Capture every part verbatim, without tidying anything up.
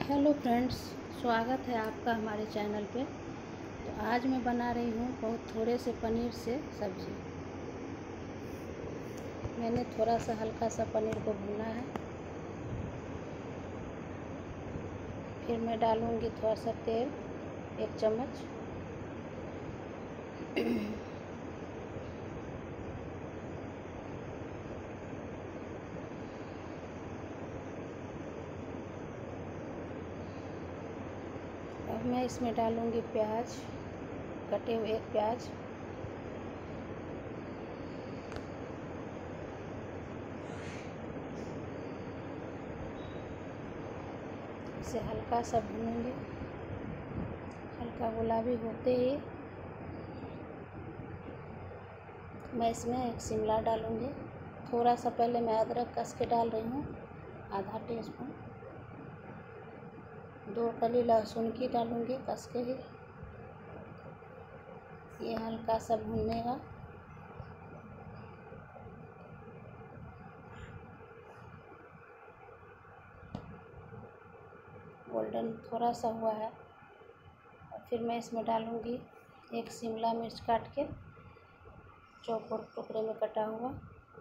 Hello friends, स्वागत है आपका हमारे चैनल पे। तो आज मैं बना रही हूँ बहुत थोड़े से पनीर से सब्ज़ी। मैंने थोड़ा सा हल्का सा पनीर को भुना है। फिर मैं डालूँगी थोड़ा सा तेल, एक चम्मच। अब मैं इसमें डालूँगी प्याज, कटे हुए एक प्याज। इसे हल्का सा भूनूंगी। हल्का गुलाबी होते ही मैं इसमें एक शिमला डालूंगी। थोड़ा सा पहले मैं अदरक कस के डाल रही हूँ, आधा टीस्पून। दो कली लहसुन की डालूंगी कस के ही। ये हल्का सा भूनेगा। गोल्डन थोड़ा सा हुआ है और फिर मैं इसमें डालूंगी एक शिमला मिर्च काट के चौकोर टुकड़े में कटा हुआ।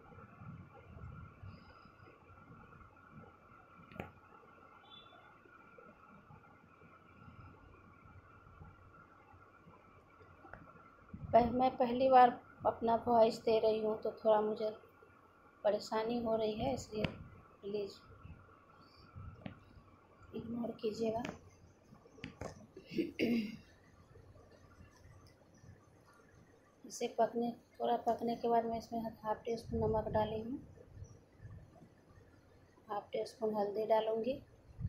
मैं पहली बार अपना वॉइस दे रही हूँ तो थोड़ा मुझे परेशानी हो रही है, इसलिए प्लीज़ इग्नोर कीजिएगा। इसे पकने थोड़ा पकने के बाद मैं इसमें हाफ टी स्पून नमक डाली हूँ, हाफ टी स्पून हल्दी डालूँगी।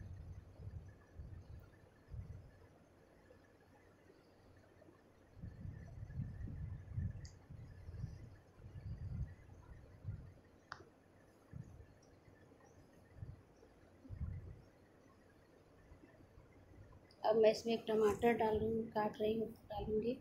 अब मैं इसमें एक टमाटर डाल रही हूँ, काट रही हूँ, डालूँगी।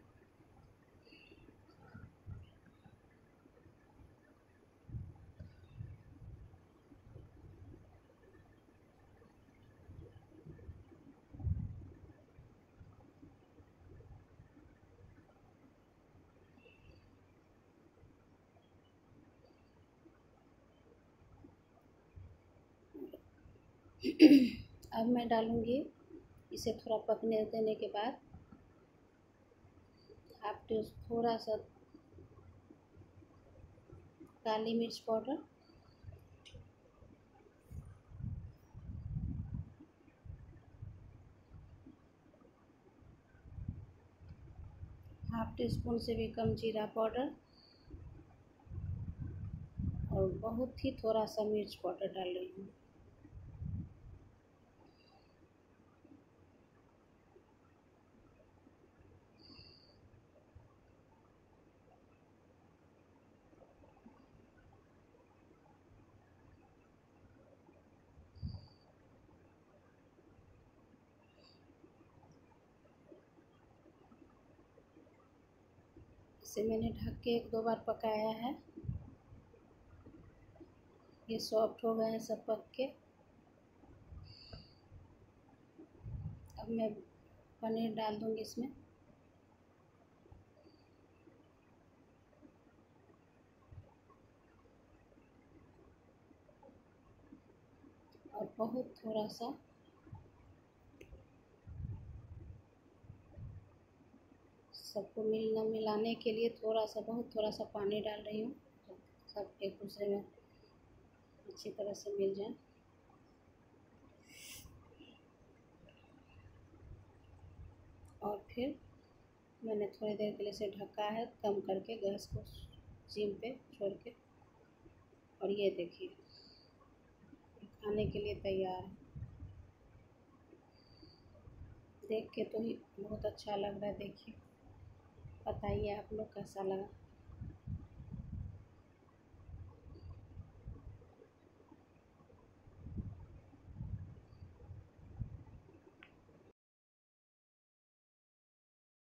अब मैं डालूँगी, इसे थोड़ा पकने देने के बाद हाफ टी थोड़ा सा काली मिर्च पाउडर, हाफ टी स्पून से भी कम जीरा पाउडर और बहुत ही थोड़ा सा मिर्च पाउडर डाल रही हूँ। इसे मैंने ढक के एक दो बार पकाया है। ये सॉफ्ट हो गए हैं सब पक के। अब मैं पनीर डाल दूँगी इसमें। और बहुत थोड़ा सा सबको मिलना मिलाने के लिए थोड़ा सा बहुत थोड़ा सा पानी डाल रही हूँ, सब एक दूसरे में अच्छी तरह से मिल जाए। और फिर मैंने थोड़ी देर के लिए इसे ढका है, कम करके गैस को सिम पे छोड़ के। और ये देखिए खाने के लिए तैयार है। देख के तो ही बहुत अच्छा लग रहा है। देखिए, बताइए आप लोग कैसा लगा।